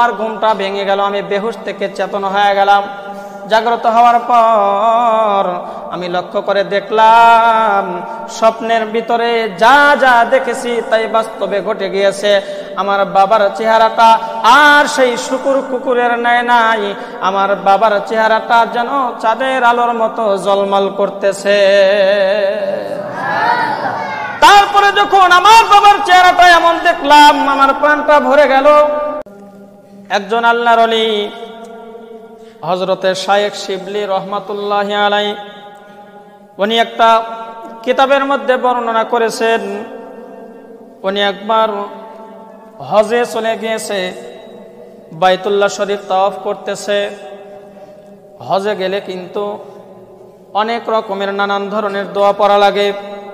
আমার ঘুমটা ভেঙে গেল, আমি বেহুশ থেকে চেতন হয়ে গেলাম। জাগ্রত হওয়ার পর আমি লক্ষ্য করে দেখলাম স্বপ্নের ভিতরে যা যা দেখেছি তাই বাস্তবে ঘটে গিয়েছে। আমার বাবার চেহারাটা আর সেই শুকুর কুকুরের ন্যায় নাই, আমার বাবার চেহারাটা যেন চাঁদের আলোর মতো ঝলমল করতেছে। তারপরে যখন আমার বাবার চেহারাটা এমন দেখলাম, আমার প্রাণটা ভরে গেল। একজন আল্লাহর ওলি হযরতে শায়েখ শিবলি রহমাতুল্লাহি আলাইহি, উনি একটা কিতাবের মধ্যে বর্ণনা করেছেন, উনি একবার হজে চলে গিয়েছে, বাইতুল্লাহ শরীফ তাওয়াফ করতেছে। হজে গেলে কিন্তু অনেক রকমের নানান ধরনের দোয়া পড়া লাগে।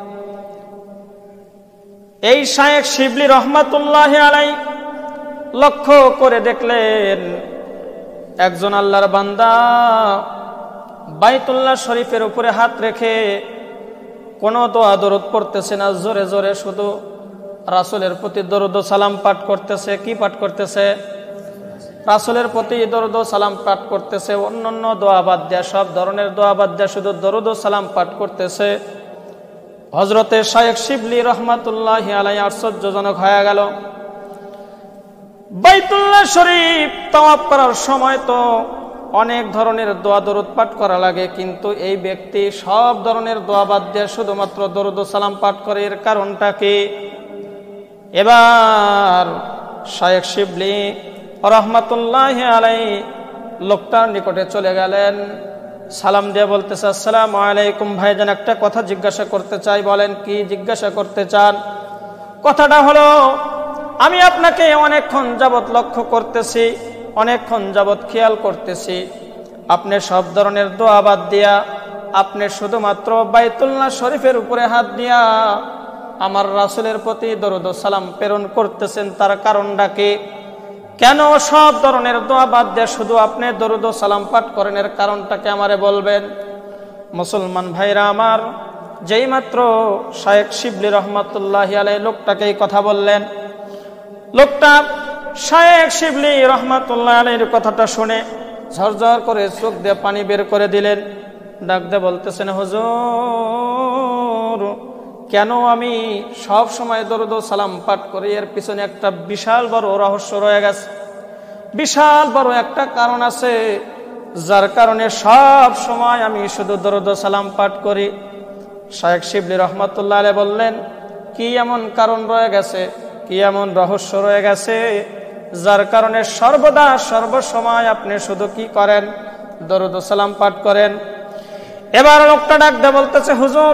এই শায়েখ শিবলি রহমাতুল্লাহি আলাইহি লক্ষ্য করে দেখলেন একজন আল্লাহর বান্দা বাইতুল্লাহ শরীফের উপরে হাত রেখে কোনো দোয়া দরুদ পড়তেছে না, জোরে জোরে শুধু রাসূলের প্রতি দরুদ ও সালাম পাঠ করতেছে। কি পাঠ করতেছে? রাসূলের প্রতি দরুদ ও সালাম পাঠ করতেছে। অন্যান্য দোয়া বাদ দেয়া, সব ধরনের দোয়া বাদ দেয়া শুধু দরুদ ও সালাম পাঠ করতেছে। হযরতে শায়েখ শিবলি রহমাতুল্লাহি আলাইহি আশ্চর্যজনক হয়ে গেল। বাইতুল্লাহ শরীফ তাওয়াফ করার সময় তো অনেক ধরনের দোয়া দরুদ পাঠ করা লাগে, কিন্তু এই ব্যক্তি সব ধরনের দোয়া বাদ দিয়ে শুধুমাত্র দরুদ ও সালাম পাঠ করে, এর কারণটা কি? এবার শায়েখ শিবলি রহমাতুল্লাহি আলাইহি লোকটার নিকটে চলে গেলেন, সালাম দিয়ে বলতেছে, আসসালামু আলাইকুম ভাইজান, একটা কথা জিজ্ঞাসা করতে চাই। বলেন, কি জিজ্ঞাসা করতে চান? কথাটা হলো, আমি আপনাকে অনেকক্ষণ যাবৎ লক্ষ্য করতেছি, অনেকক্ষণ যাবৎ খেয়াল করতেছি, আপনি সব ধরনের দোয়া বাদ দিয়া আপনি শুধুমাত্র বাইতুল্লাহ শরীফের উপরে হাত দিয়া আমার রাসূলের প্রতি দরুদ ও সালাম প্রেরণ করতেছেন, তার কারণটা কি? কেন সব ধরনের দোয়া বাদ দিয়ে শুধু আপনি দরুদ ও সালাম পাঠ করেন, এর কারণটাকে আমারে বলবেন। মুসলমান ভাইরা আমার, যেই মাত্র শায়েখ শিবলি রহমাতুল্লাহি আলাইহি লোকটাকে এই কথা বললেন, লোকটা শায়েখ শিবলি রহমাতুল্লাহি আলাইহির কথাটা শুনে ঝরঝর করে চোখ দিয়ে পানি বের করে দিলেন। ডাক দিয়ে বলতেছেন, হুজুর, কেন আমি সব সময় দরুদ ও সালাম পাঠ করি? এর পিছনে একটা বিশাল বড় রহস্য রয়ে গেছে, বিশাল বড় একটা কারণ আছে, যার কারণে সব সময় আমি শুধু দরুদ ও সালাম পাঠ করি। শায়েখ শিবলি রহমাতুল্লাহি আলাইহি বললেন, কি এমন কারণ রয়ে গেছে, কি এমন রহস্য রয়ে গেছে, যার কারণে সর্বদা সর্বসময় আপনি শুধু কি করেন? দরুদ ও সালাম পাঠ করেন। এবার লোকটা ডাক দিয়ে বলতেছে, হুজুর,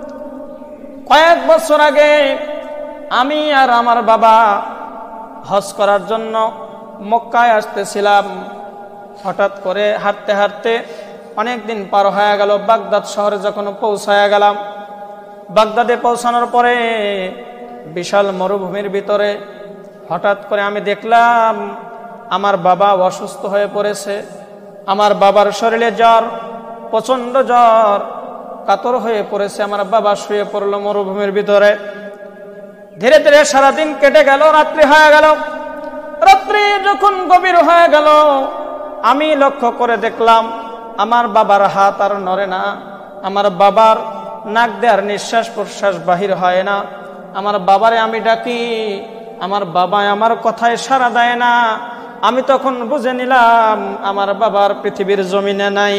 কয়েক বছর আগে আমি আর আমার বাবা হজ করার জন্য মক্কায় আসতেছিলাম। হঠাৎ করে হাঁটতে হাঁটতে অনেক দিন পার হয়ে গেল। বাগদাদ শহরে যখন পৌঁছায়া গেলাম, বাগদাদে পৌঁছানোর পরে বিশাল মরুভূমির ভিতরে হঠাৎ করে আমি দেখলাম আমার বাবা অসুস্থ হয়ে পড়েছে। আমার বাবার শরীরে জ্বর, প্রচন্ড জ্বর, কাতর হয়ে পড়েছে। আমার বাবা শুয়ে পড়লো মরুভূমির ভিতরে। ধীরে ধীরে সারাদিন কেটে গেল, রাত্রি হয়ে গেল। রাত্রি যখন গভীর হয়ে গেল, আমি লক্ষ্য করে দেখলাম আমার বাবার হাত আর নড়ে না, আমার বাবার নাক দিয়ে আর নিঃশ্বাস প্রশ্বাস বাহির হয় না। আমার বাবারে আমি ডাকি, আমার বাবা আমার কথায় সাড়া দেয় না। আমি তখন বুঝে নিলাম আমার বাবার পৃথিবীর জমিনে নাই।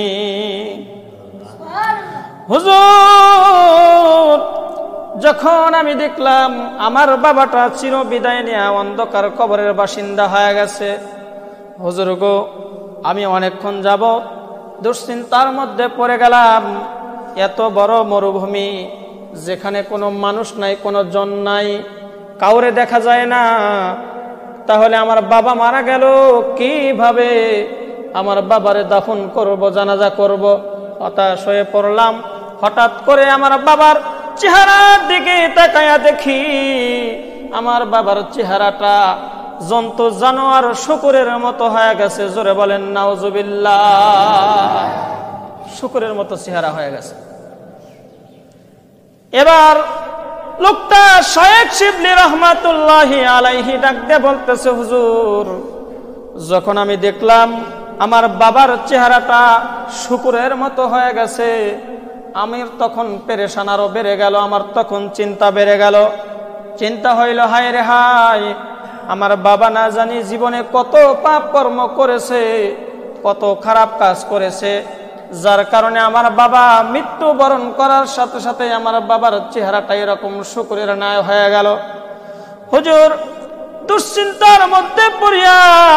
হুজুর, যখন আমি দেখলাম আমার বাবাটা চির বিদায় নিয়ে অন্ধকার কবরের বাসিন্দা হয়ে গেছে, হুজুর গো, আমি অনেকক্ষণ যাবত দুশ্চিন্তার মধ্যে পড়ে গেলাম। এত বড় মরুভূমি, যেখানে কোনো মানুষ নাই, কোনো জন নাই, কাউরে দেখা যায় না, তাহলে আমার বাবা মারা গেল কিভাবে? আমার বাবারে দাফন করব, জানাজা করব। হতাশ হয়ে পড়লাম। হঠাৎ করে আমার বাবার চেহারার দিকে তাকায়া দেখি আমার বাবার চেহারাটা জন্তু জানোয়ার শুকুরের মতো হয়ে গেছে। জোরে বলেন নাউজুবিল্লাহ। শুকুরের মতো চেহারা হয়ে গেছে। এবার লোকটা শায়েখ শিবলি রহমাতুল্লাহি আলাইহি ডাক দিয়ে বলতেছে, হুজুর, যখন আমি দেখলাম আমার বাবার চেহারাটা শুকুরের মতো হয়ে গেছে, আমি তখন পেরেশান আরো বেড়ে গেল, আমার তখন চিন্তা বেড়ে গেল। চিন্তা হইল, হায় রে হায়, আমার বাবা না জানি জীবনে কত পাপ কর্ম করেছে, কত খারাপ কাজ করেছে, যার কারণে আমার বাবা মৃত্যুবরণ করার সাথে সাথে আমার বাবার চেহারাটা এরকম শুকুরের ন্যায় হয়ে গেল। হুজুর, দুশ্চিন্তার মধ্যে পড়িয়া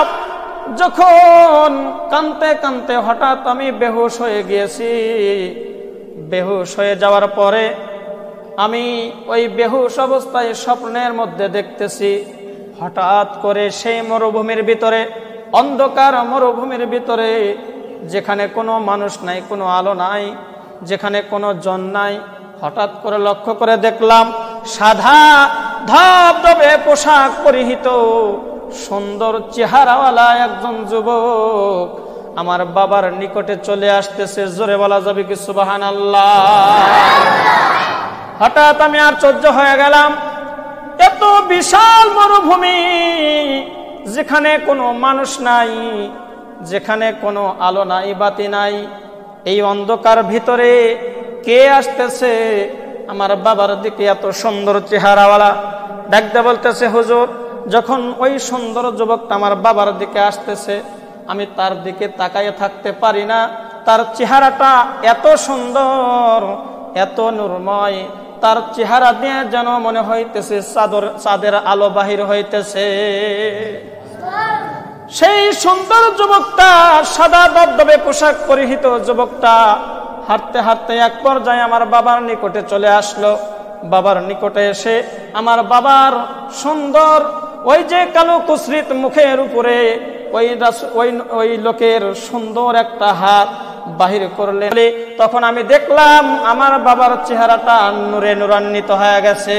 যখন কাঁদতে কাঁদতে হঠাৎ আমি বেহুশ হয়ে গিয়েছি। বেহুশ হয়ে যাওয়ার পরে আমি ওই বেহুশ অবস্থায় স্বপ্নের মধ্যে দেখতেছি, হঠাৎ করে সেই মরুভূমির ভিতরে, অন্ধকার মরুভূমির ভিতরে, যেখানে কোনো মানুষ নাই, কোনো আলো নাই, যেখানে কোনো জন নাই, হঠাৎ করে লক্ষ্য করে দেখলাম সাদা ধবধবে পোশাক পরিহিত সুন্দর চেহারাওয়ালা একজন যুবক আমার বাবার নিকটে চলে আসতেছে। জোরে বলা যাবে কি সুবহানাল্লাহ? হঠাৎ আমি আশ্চর্য হয়ে গেলাম, এত বিশাল মরুভূমি, যেখানে কোনো মানুষ নাই, যেখানে কোনো আলো নাই, বাতি নাই, এই অন্ধকার ভিতরে কে আসতেছে আমার বাবার দিকে এত সুন্দর চেহারাওয়ালা? ডাকতে বলতেছে, হুজুর, যখন ওই সুন্দর যুবকটা আমার বাবার দিকে আসতেছে, আমি তার দিকে তাকাইয়ে থাকতে পারি না। তার চেহারাটা এত সুন্দর, এত নূরময়, তার চেহারা দিয়ে যেন মনে হইতেছে চাঁদের আলো বাহির হইতেছে। সেই সুন্দর যুবকটা, সাদা দবদবে পোশাক পরিহিত যুবকটা হাঁটতে হাঁটতে এক পর্যায়ে আমার বাবার নিকটে চলে আসলো। বাবার নিকটে এসে আমার বাবার সুন্দর ওই যে কালো কুসরিত মুখের উপরে ওই লোকের সুন্দর একটা হাত বাহির করলে, তখন আমি দেখলাম আমার বাবার চেহারাটা নূরে নূরান্বিত হয়ে গেছে।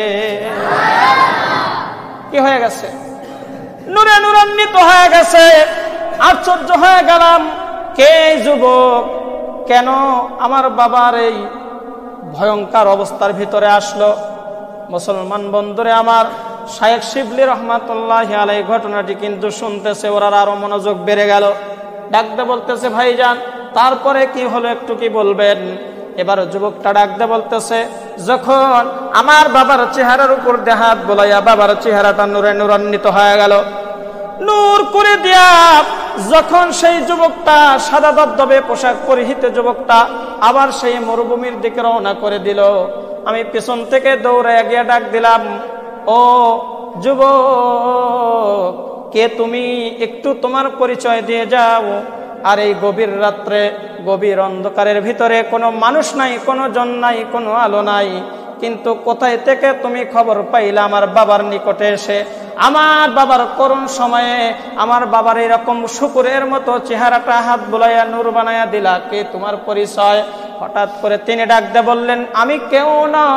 কি হয়ে গেছে? নূরে নূরান্বিত হয়ে গেছে। আশ্চর্য হয়ে গেলাম, কে যুবক, কেন আমার বাবার এই ভয়ঙ্কর অবস্থার ভিতরে আসলো? মুসলমান বন্ধুরে আমার, শায়েখ শিবলি রহমাতুল্লাহি আলাইহি ঘটনাটি কিন্তু শুনতেছে, ওরা আরো মনোযোগ বেড়ে গেল। ডাকতে বলতেছে, ভাইজান, তারপরে কি হলো একটু কি বলবেন? এবার যুবকটা ডাকতে বলতেছে, যখন আমার বাবার চেহারার উপর দিয়ে হাত বোলাইয়া বাবার চেহারাটা নূরে নূরান্বিত হয়ে গেল, নূর করে দিয়া যখন সেই যুবকটা, সাদা দবদবে পোশাক পরিহিত যুবকটা আবার সেই মরুভূমির দিকে রওনা করে দিল, আমি পেছন থেকে দৌড়ে গিয়ে ডাক দিলাম, ও যুবক, কে তুমি? একটু তোমার পরিচয় দিয়ে যাও। আর এই গভীর রাত্রে, গভীর অন্ধকারের ভিতরে কোনো মানুষ নাই, কোনো জন নাই, কোনো আলো নাই, কিন্তু কোথায় থেকে তুমি খবর পাইলা আমার বাবার নিকটে এসে? আমার বাবার করুণ সময়ে আমার বাবার এরকম শুকুরের মতো চেহারাটা হাত বুলাইয়া নূর বানাইয়া দিলা, কে তোমার পরিচয়? হঠাৎ করে তিনি ডাকতে বললেন, আমি কেউ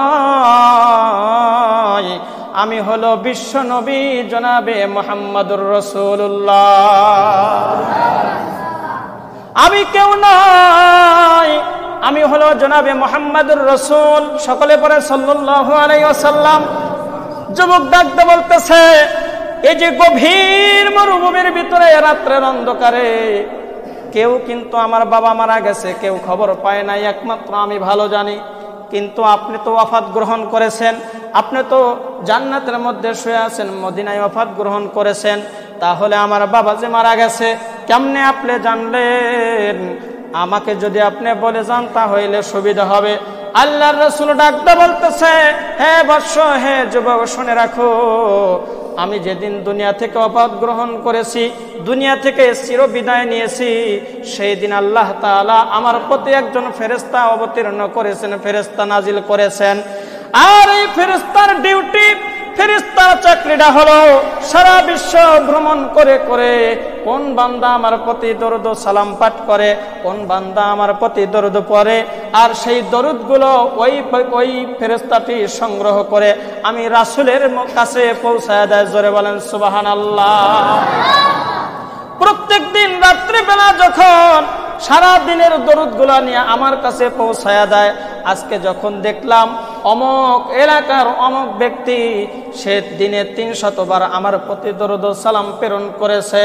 নই, আমি হলো বিশ্ব নবী জনাবে মুহাম্মদুর রাসূলুল্লাহ। আমি কেউ নই, আমি হলো জনাবে মুহাম্মদুর রাসূল। সকলে পড়ে সাল্লাল্লাহু আলাইহি ওয়াসাল্লাম। যুবক ডাকতে বলতেছে, এই যে গভীর মরুভূমির ভিতরে রাত্রের অন্ধকারে কেউ কিন্তু আমার বাবা মারা গেছে, কেউ খবর পায় নাই, একমাত্র আমি ভালো জানি। কিন্তু আপনি তো ওয়াফাত গ্রহণ করেছেন, আপনি তো জান্নাতের মধ্যে শুয়ে আছেন, মদিনায় ওয়াফাত গ্রহণ করেছেন, তাহলে আমার বাবা যে মারা গেছে কেমনে আপনি জানলেন? আমাকে যদি আপনি বলে যান তাহলে সুবিধা হবে। আল্লাহর রাসূল ডাকতে বলতেছে, হে বৎস, হে যুবক, শুনে রাখো, আমি যেদিন দুনিয়া থেকে ওয়াফাত গ্রহণ করেছি, দুনিয়া থেকে চির বিদায় নিয়েছি, সেই দিন আল্লাহ তাআলা আমার প্রতি একজন ফেরেশতা অবতীর্ণ করেছেন, ফেরেশতা নাজিল করেছেন। আর এই ফেরেশতার ডিউটি, ফেরেশতার চাকরিটা হলো সারা বিশ্ব ভ্রমণ করে করে কোন বান্দা আমার প্রতি দরুদ ও সালাম পাঠ করে, কোন বান্দা আমার প্রতি দরুদ পড়ে, আর সেই দরুদগুলো ওই ফেরেশতাটি সংগ্রহ করে আমি রাসূলের কাছে পৌঁছায় দেয়। জোরে বলেন সুবহানাল্লাহ। প্রত্যেক দিন রাত্রিবেলা যখন সারা দিনের দরুদগুলো নিয়ে আমার কাছে পৌঁছায়া দেয়, আজকে যখন দেখলাম অমুক এলাকার অমুক ব্যক্তি সে দিনে 300 বার আমার প্রতি দরুদ ও সালাম প্রেরণ করেছে,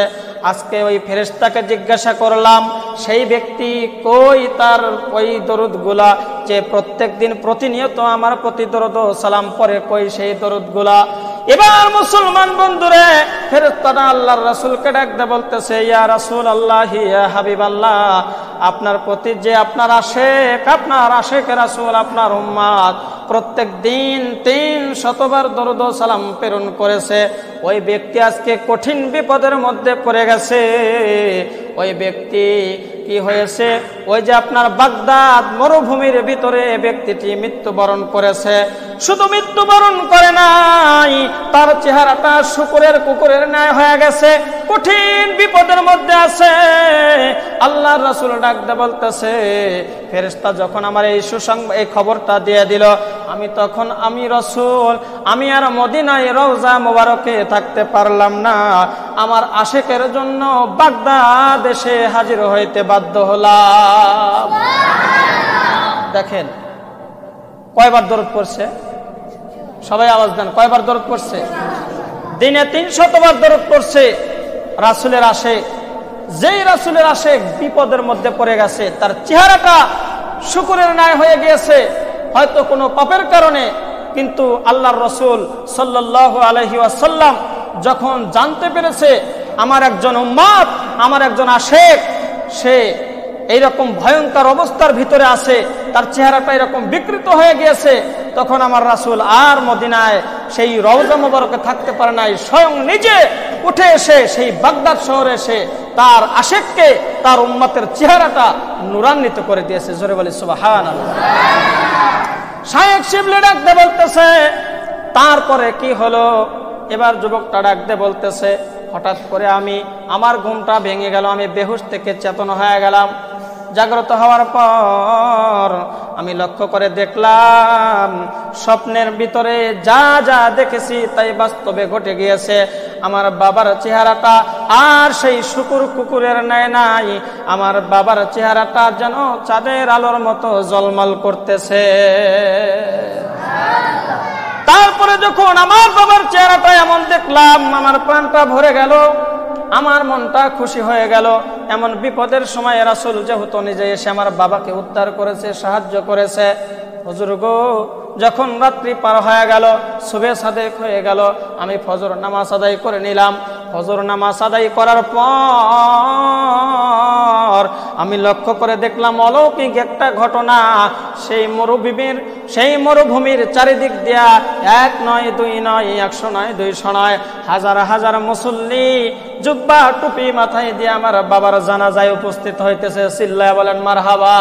আজকে ওই ফেরেশতাকে জিজ্ঞাসা করলাম সেই ব্যক্তি কই, তার ওই দরুদগুলা যে প্রত্যেকদিন প্রতিনিয়ত আমার প্রতি দরুদ ও সালাম পড়ে, কই সেই দরুদগুলা। এবার মুসলমান বন্ধুরে ফেরেশতারা আল্লাহর রাসূলকে ডাকতে বলতেছে, ইয়া রাসূলুল্লাহ, ইয়া হাবিবাল্লাহ, আপনার প্রতি যে আপনার আশেকের রাসূল, আপনার উম্মত প্রত্যেক দিন 300 বার দরুদ ও সালাম প্রেরণ করেছে, ওই ব্যক্তি আজকে কঠিন বিপদের মধ্যে পড়ে গেছে। ওই ব্যক্তি কি হয়েছে? ওই যে আপনার বাগদাদ মরুভূমির ভিতরে ব্যক্তিটি মৃত্যুবরণ করেছে। শুধু মৃত্যুবরণ করে নাই, তার চেহারাটা শূকরের কুকুরের ন্যায় হয়ে গেছে, কঠিন বিপদের মধ্যে আছে। আল্লাহর রাসূল ডাকতে বলতেছে, ফেরেশতা যখন আমার এই খবরটা দিয়ে দিল, আমি রাসূল আমি আর মদিনায় রওজা মোবারকে থাকতে পারলাম না, আমার আশেকের জন্য বাগদাদ এসে হাজির হইতে বাধ্য হলাম। দেখেন কয়বার দরুদ পড়ছে, সবাই আওয়াজ দেন, কয়বার দরুদ পড়ছে? দিনে 300 বার দরুদ পড়ছে রাসূলের আশেক। যেই রাসূলের আশেক বিপদের মধ্যে পড়ে গেছে, তার চেহারাটা শূকরের ন্যায় হয়ে গিয়েছে, হয়তো কোনো পাপের কারণে, কিন্তু আল্লাহর রাসূল সাল্লাল্লাহু আলাইহি ওয়াসাল্লাম যখন জানতে পেরেছে আমার একজন উম্মত, আমার একজন আশেক, সে এইরকম ভয়ঙ্কর অবস্থার ভিতরে আছে, তার চেহারাটা এরকম বিকৃত হয়ে গিয়েছে, তখন আমার রাসূল আর মদিনায় সেই রওজা মোবারকে থাকতে পারে নাই, স্বয়ং নিজে উঠে এসে সেই বাগদাদ শহরে এসে তার আশেককে, তার উম্মতের চেহারাটা নূরান্বিত করে দিয়েছে। জোরে বলি সুবহানাল্লাহ। শায়েখ শিবলি ডাকতে বলতেছে, তারপরে কি হলো? এবার যুবকটা ডাকতে বলতেছে, হঠাৎ করে আমার ঘুমটা ভেঙে গেল, আমি বেহুশ থেকে চেতন হয়ে গেলাম। জাগ্রত হওয়ার পর আমি লক্ষ্য করে দেখলাম স্বপ্নের ভিতরে যা যা দেখেছি তাই বাস্তবে ঘটে গিয়েছে। আমার বাবার চেহারাটা আর সেই কুকুরের ন্যায় নাই, আমার বাবার চেহারাটা যেন চাঁদের আলোর মতো ঝলমল করতেছে। তারপরে যখন আমার বাবার চেহারাটা এমন দেখলাম, আমার প্রাণটা ভরে গেল, আমার মনটা খুশি হয়ে গেল। এমন বিপদের সময় রাসূল যেহেতু নিজে এসে আমার বাবাকে উদ্ধার করেছে, সাহায্য করেছে। হুজুর গো, যখন রাত্রি পার হয়ে গেল, সুবহ সাদেক হয়ে গেল, আমি ফজর নামাজ আদায় করে নিলাম। ফজর নামাজ আদায় করার পর আমি লক্ষ্য করে দেখলাম অলৌকিক একটা ঘটনা। সেই মরুভূমির চারিদিক দিয়া 1 নয় 2 নয় 100 নয় 200 নয়, হাজার হাজার মুসল্লি জুব্বা টুপি মাথায় দিয়ে আমার বাবার জানাজায় উপস্থিত হইতেছে। চিল্লায়া বলেন মারহাবা।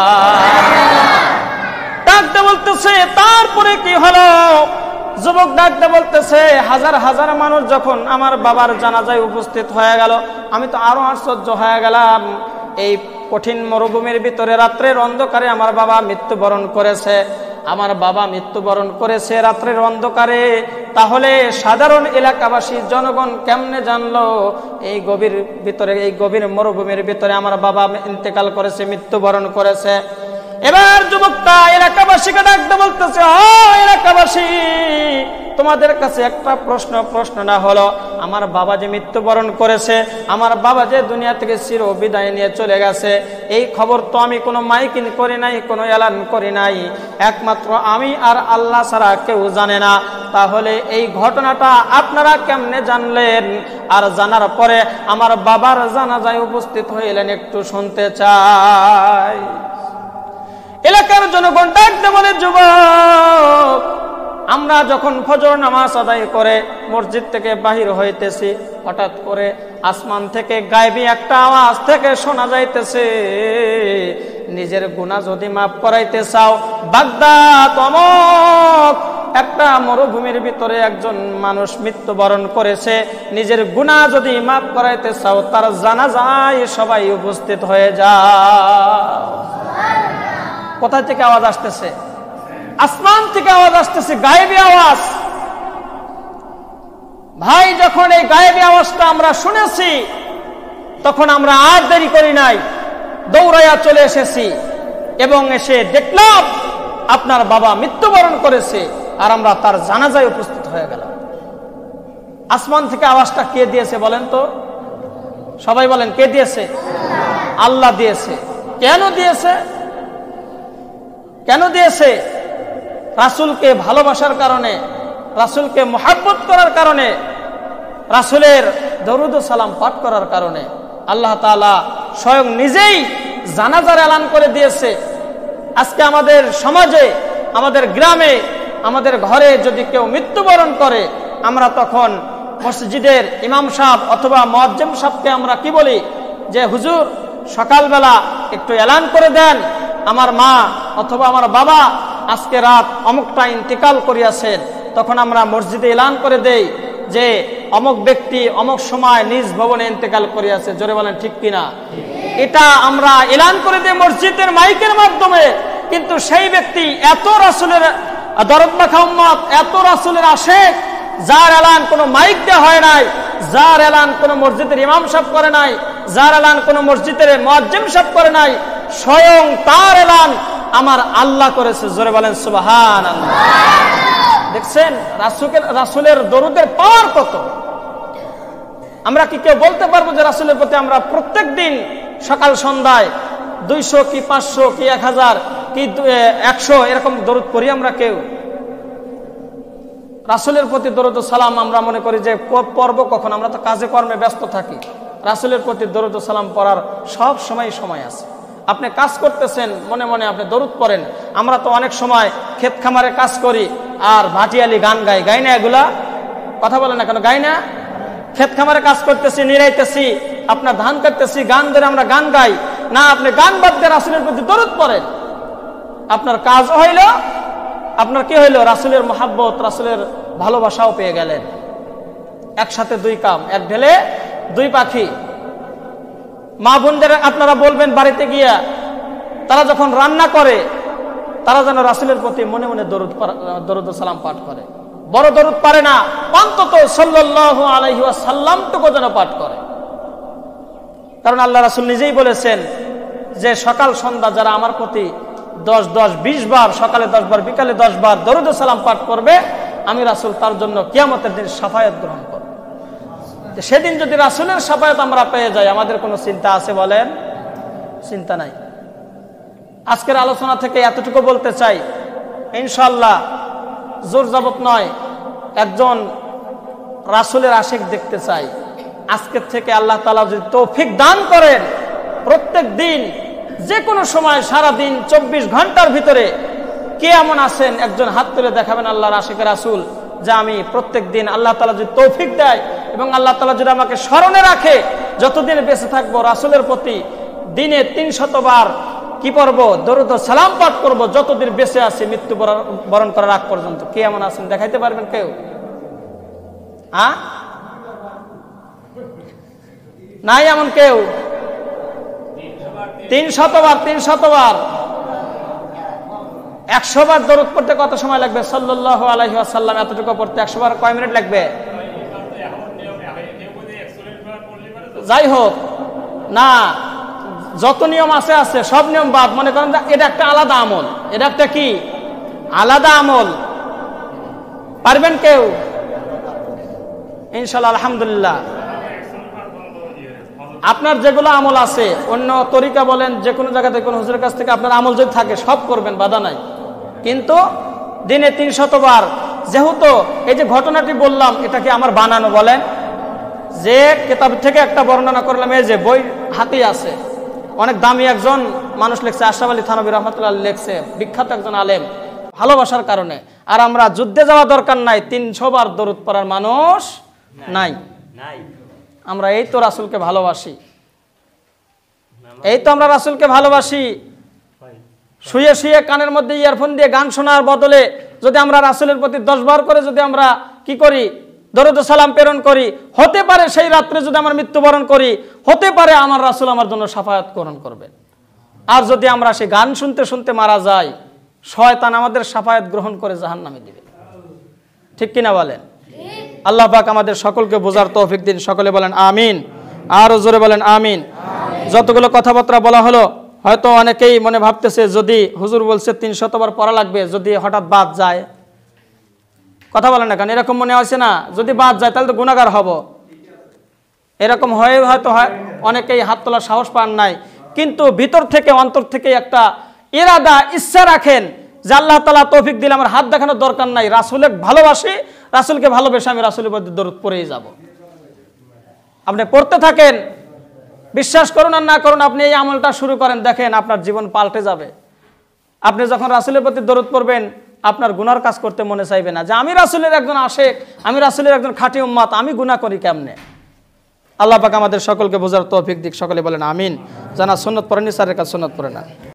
ডাকতে বলতেছে, তারপরে কি হলো? যুবক ডাকতে বলতেছে, হাজার হাজার মানুষ যখন আমার বাবার জানাজায় উপস্থিত হয়ে গেল, আমি তো আরো আশ্চর্য হয়ে গেলাম। এই কঠিন মরুভূমির ভিতরে রাত্রের অন্ধকারে আমার বাবা মৃত্যুবরণ করেছে। আমার বাবা মৃত্যুবরণ করেছে রাত্রের অন্ধকারে। তাহলে সাধারণ এলাকাবাসী জনগণ কেমনে জানলো এই গভীর মরুভূমির ভিতরে আমার বাবা ইন্তেকাল করেছে, মৃত্যুবরণ করেছে? এবার যুবকটা এলাকাবাসীকে ডাকতে বলতেছে, ও এলাকাবাসী, তোমাদের কাছে একটা প্রশ্ন না হলো, আমার বাবা যে মৃত্যুবরণ করেছে, আমার বাবা যে দুনিয়া থেকে চির বিদায় নিয়ে চলে গেছে, এই খবর তো আমি কোনো মাইকিং করি নাই, কোনো এলান করি নাই, একমাত্র আমি আর আল্লাহ ছাড়া কেউ জানে না। তাহলে এই ঘটনাটা আপনারা কেমনে জানলেন? আর জানার পরে আমার বাবার জানাজায় উপস্থিত হইলেন, একটু শুনতে চাই। এলাকার জনগণ ডাকতে বলে, যুবক, আমরা যখন ফজর নামাজ আদায় করে মসজিদ থেকে বাহির হইতেছি, হঠাৎ করে আসমান থেকে গায়েবী একটা আওয়াজ থেকে শোনা যাইতেছে, নিজের গুনাহ যদি মাফ করাইতে চাও, বাগদাদ অমুক একটা মরুভূমির ভিতরে একজন মানুষ মৃত্যুবরণ করেছে, নিজের গুনাহ যদি মাফ করাইতে চাও, তার জানাজায় সবাই উপস্থিত হয়ে যাও। কোথা থেকে আওয়াজ আসতেছে? আসমান থেকে আওয়াজ আসতেছে, গায়েবী আওয়াজ। ভাই, যখন এই গায়েবী আওয়াজটা আমরা শুনেছি, তখন আমরা আর দেরি করি নাই, দৌড়াইয়া চলে এসেছি এবং এসে দেখলাম আপনার বাবা মৃত্যুবরণ করেছে, আর আমরা তার জানাজায় উপস্থিত হয়ে গেলাম। আসমান থেকে আওয়াজটা কে দিয়েছে বলেন তো? সবাই বলেন কে দিয়েছে? আল্লাহ দিয়েছে। কেন দিয়েছে? কেন দিয়েছে? রাসূলকে ভালোবাসার কারণে, রাসূলকে মুহাব্বত করার কারণে, রাসূলের দরুদ ও সালাম পাঠ করার কারণে আল্লাহ তাআলা স্বয়ং নিজেই জানাজার এলান করে দিয়েছে। আজকে আমাদের সমাজে, আমাদের গ্রামে, আমাদের ঘরে যদি কেউ মৃত্যুবরণ করে, আমরা তখন মসজিদের ইমাম সাহেব অথবা মুয়াজ্জিম সাহেবকে আমরা কি বলি? যে হুজুর সকালবেলা একটু এলান করে দেন, আমার মা অথবা আমার বাবা আজকে রাত অমুকটা ইন্তেকাল করিয়াছেন। তখন আমরা মসজিদে এলান করে দেই যে অমুক ব্যক্তি অমুক সময় নিজ ভবনে ইন্তেকাল করিয়াছে। জোরে বলেন ঠিক কিনা? এটা আমরা এলান করে দিই মসজিদের মাইকের মাধ্যমে, কিন্তু সেই ব্যক্তি এত রাসূলের দরদ মাখা উম্মত, এত রাসূলের আশিক, যার এলান কোনো মাইক দেওয়া হয় নাই, যার এলান কোনো মসজিদের ইমাম সাহেব করে নাই, যার এলান কোনো মসজিদের মুয়াজ্জিম সাহেব করে নাই, স্বয়ং তার এলান আমার আল্লাহ করেছে। জোরে বলেন সুবহানাল্লাহ। দেখছেন রাসূলের দরুদের পাওয়ার কত? আমরা কি কেউ বলতে পারবো যে রাসূলের প্রতি আমরা প্রত্যেক দিন সকাল সন্ধ্যায় 200 কি 500 কি 1000 কি 100 এরকম দরুদ পড়ি? আমরা কেউ রাসূলের প্রতি দরুদ ও সালাম আমরা মনে করি যে পড়ব কখন? আমরা তো কাজে কর্মে ব্যস্ত থাকি। রাসূলের প্রতি দরুদ ও সালাম পড়ার সব সময় আছে। আপনি কাজ করতেছেন, মনে মনে আপনি দরুদ পড়েন। আমরা তো অনেক সময় ক্ষেত খামারে কাজ করি আর ভাটিয়ালি গান গাই না? এগুলা কথা বলেন না কেন? গাই না? ক্ষেত খামারে কাজ করতেছি, নিরাইতেছি, আপনার ধান কাটতেছি, গান ধরে আমরা গান গাই না? আপনি গান বাদ দিয়ে রাসূলের প্রতি দরুদ পড়েন, আপনার কাজ হইল, আপনার কি হইল? রাসূলের মুহাব্বত, রাসূলের ভালোবাসাও পেয়ে গেলেন। একসাথে দুই কাম, এক ঢেলে দুই পাখি। মা বোনদের আপনারা বলবেন বাড়িতে গিয়া, তারা যখন রান্না করে তারা যেন রাসূলের প্রতি মনে মনে দরুদ ও সালাম পাঠ করে। বড় দরুদ পারে না, অন্তত সাল্লাল্লাহু আলাইহি ওয়াসাল্লাম টুকু যেন পাঠ করে। কারণ আল্লাহ রাসূল নিজেই বলেছেন যে সকাল সন্ধ্যা যারা আমার প্রতি 10-20 বার, সকালে 10 বার, বিকালে 10 বার দরুদ ও সালাম পাঠ করবে, আমি রাসূল তার জন্য কিয়ামতের দিন শাফায়াত গ্রহণ করব। সেদিন যদি রাসূলের শাফায়াত আমরা পেয়ে যাই, আমাদের কোনো চিন্তা আছে বলেন? চিন্তা নাই। আজকের আলোচনা থেকে এতটুকু বলতে চাই, ইনশাআল্লাহ জোর জবত নয়, একজন রাসূলের আশিক দেখতে চাই। আজকের থেকে আল্লাহ তাআলা যদি তৌফিক দান করেন, প্রত্যেক দিন যে কোনো সময় সারা দিন 24 ঘন্টার ভিতরে কে এমন আছেন একজন হাত তুলে দেখাবেন আল্লাহর আশিকের রাসূল, যে আমি প্রত্যেক দিন আল্লাহ তাআলা যদি তৌফিক দেয় এবং আল্লাহ তাআলা যদি আমাকে স্মরণে রাখে, যতদিন বেঁচে থাকবো রাসূলের প্রতি দিনে 300 বার কি পড়ব? দরুদ ও সালাম পাঠ করব, যতদিন বেঁচে আছি মৃত্যু বরণ করার আগ পর্যন্ত। কে এমন আছেন দেখাইতে পারবেন কেউ? নাই এমন কেউ? 300 বার 100 বার দরুদ পড়তে কত সময় লাগবে? সাল্লাল্লাহু আলাইহি ওয়াসাল্লাম এতটুকু পড়তে 100 বার কয় মিনিট লাগবে? যাই হোক না, যত নিয়ম আছে সব নিয়ম বাদ। মনে করেন এটা একটা আলাদা আমল, এটা একটা কি আলাদা আমল। পারবেন কেউ? ইনশাআল্লাহ, আলহামদুলিল্লাহ। আপনার যেগুলো আমল আছে, অন্য তরিকা বলেন, যে কোনো জায়গাতে কোনো হুজুরের কাছ থেকে আপনার আমল যদি থাকে সব করবেন, বাধা নাই। কিন্তু দিনে 300 বার, যেহেতু এই যে ঘটনাটি বললাম এটা কি আমার বানানো? বলেন, যে কিতাব থেকে একটা বর্ণনা করলাম, এই যে বই হাতে আছে, অনেক দামি একজন মানুষ লিখছে, আশরাফ আলী থানভী রাহমাতুল্লাহ লিখছে, বিখ্যাত একজন আলেম, ভালোবাসার কারণে। আর আমরা যুদ্ধে যাওয়া দরকার নাই, 300 বার দরুদ পড়ার মানুষ নাই। আমরা এই তো রাসূলকে ভালোবাসি, এই তো আমরা রাসূলকে ভালোবাসি। শুয়ে শুয়ে কানের মধ্যে ইয়ারফোন দিয়ে গান শোনার বদলে যদি আমরা রাসূলের প্রতি 10 বার করে যদি আমরা কি করি? দরুদ ও সালাম প্রেরণ করি, হতে পারে সেই রাত্রে যদি আমরা মৃত্যুবরণ করি, হতে পারে আমার রাসূল আমার জন্য শাফায়াত গ্রহণ করবেন। আর যদি আমরা সেই গান শুনতে শুনতে মারা যাই, শয়তান আমাদের শাফায়াত গ্রহণ করে জাহান্নামে দিবে। ঠিক কিনা বলেন? আল্লাহ পাক আমাদের সকলকে বোঝার তৌফিক দিন। সকলে বলেন আমিন, আরো জোরে বলেন আমিন। যতগুলো কথাবার্তা বলা হলো, হয়তো অনেকেই মনে ভাবতেছে যদি হুজুর বলছে 300 বার পড়া লাগবে, যদি হঠাৎ বাদ যায়, কথা বলেন না কেন? এরকম মনে হচ্ছে না? যদি বাদ যায় তাহলে তো গুনাহগার হব। এরকম হয়ে হয়তো হয় অনেকেই হাত তোলার সাহস পান নাই, কিন্তু ভিতর থেকে অন্তর থেকে একটা ইরাদা ইচ্ছা রাখেন যে আল্লাহ তাআলা তৌফিক দিলে আমার হাত দেখানোর দরকার নাই, রাসূলকে ভালোবাসি, রাসূলকে ভালোবেসে আমি রাসূলের প্রতি দরুদ পড়েই যাব। আপনি পড়তে থাকেন, বিশ্বাস করুন আর না করুন, আপনি এই আমলটা শুরু করেন, দেখেন আপনার জীবন পাল্টে যাবে। আপনি যখন রাসূলের প্রতি দরুদ পড়বেন, আপনার গুনার কাজ করতে মনে চাইবে না যে আমি রাসূলের একজন আশেক, আমি রাসূলের একজন খাঁটি উম্মত, আমি গুনাহ করি কেমনে। আল্লাহ পাক আমাদের সকলকে বোঝার তৌফিক দিক। সকলে বলেন আমিন। জানা সুন্নাত পড়েন, স্যারের কাছে সুন্নাত পড়ে না।